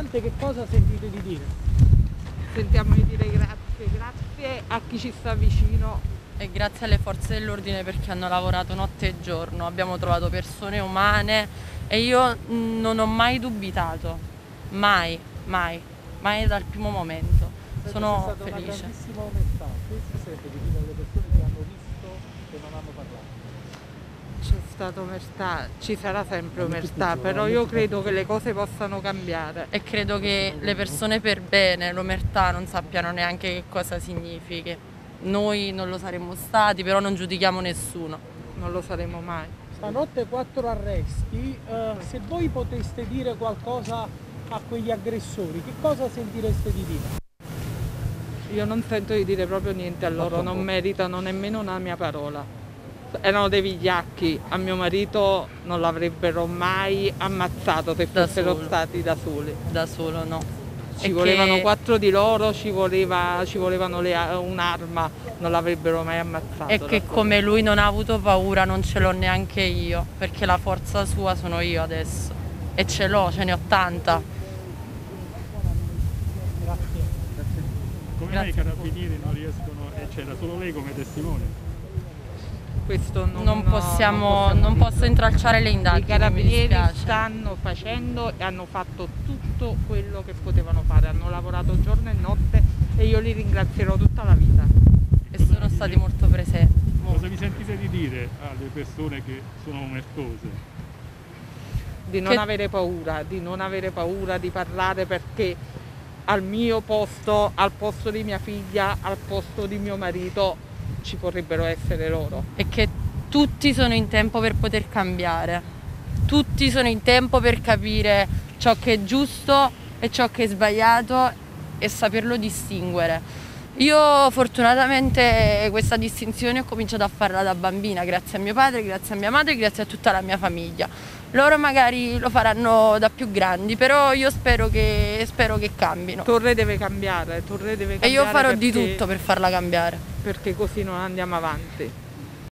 manifestante che cosa sentite di dire? Sentiamo di dire grazie a chi ci sta vicino. E grazie alle forze dell'ordine perché hanno lavorato notte e giorno, abbiamo trovato persone umane e io non ho mai dubitato, mai, mai, mai dal primo momento. Sono C'è stata felice. una grandissima onestà, che si sente di dire alle persone che hanno visto e non hanno parlato? C'è stata omertà, ci sarà sempre omertà, però io credo che le cose possano cambiare. E credo che le persone per bene, l'omertà, non sappiano neanche che cosa significhi. Noi non lo saremmo stati, però non giudichiamo nessuno. Non lo saremo mai. Stanotte 4 arresti, se voi poteste dire qualcosa a quegli aggressori, che cosa sentireste di dire? Io non sento di dire proprio niente a loro, non meritano nemmeno una mia parola. Erano dei vigliacchi, a mio marito non l'avrebbero mai ammazzato se fossero stati da soli. Da solo no. Ci volevano 4 di loro, ci volevano un'arma, non l'avrebbero mai ammazzato. E che come lui non ha avuto paura non ce l'ho neanche io, perché la forza sua sono io adesso. E ce l'ho, ce ne ho tanta. Come mai i carabinieri non riescono, e c'era solo lei come testimone? Questo Non posso intralciare le indagini. I carabinieri mi dispiace. stanno facendo e hanno fatto tutto quello che potevano fare, hanno lavorato giorno e notte e io li ringrazierò tutta la vita. E sono stati molto presenti. Cosa vi sentite di dire alle persone che sono omertose? Di non avere paura, di parlare, perché al mio posto, al posto di mia figlia, al posto di mio marito ci potrebbero essere loro. E che tutti sono in tempo per poter cambiare, tutti sono in tempo per capire ciò che è giusto e ciò che è sbagliato e saperlo distinguere. Io fortunatamente questa distinzione ho cominciato a farla da bambina, grazie a mio padre, grazie a mia madre, grazie a tutta la mia famiglia. Loro magari lo faranno da più grandi, però io spero che cambino. Torre deve cambiare, E io farò di tutto per farla cambiare. Perché così non andiamo avanti.